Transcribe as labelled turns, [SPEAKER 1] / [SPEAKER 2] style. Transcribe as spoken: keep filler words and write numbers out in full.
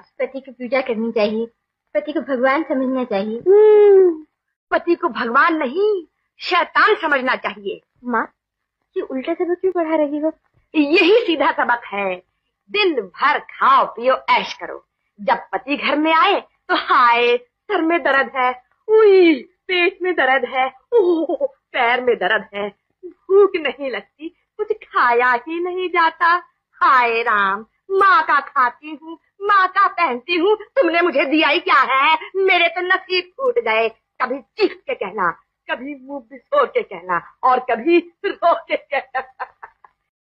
[SPEAKER 1] पति की पूजा करनी चाहिए, पति को भगवान समझना चाहिए।
[SPEAKER 2] पति को भगवान नहीं शैतान समझना चाहिए।
[SPEAKER 1] माँ, ये उल्टा सबक क्यों पढ़ा रही हो?
[SPEAKER 2] यही सीधा सबक है। दिन भर खाओ पियो ऐश करो, जब पति घर में आए तो हाय सर में दर्द है, उई पेट में दर्द है, ओह पैर में दर्द है, भूख नहीं लगती, कुछ खाया ही नहीं जाता। हाय राम, माँ का खाती हूँ, माँ का पहनती हूँ, तुमने मुझे दिया ही क्या है? मेरे तो नसीब फूट गए। कभी चीख के कहना, कभी मुंह बिसोर के कहना और कभी रो के कहना।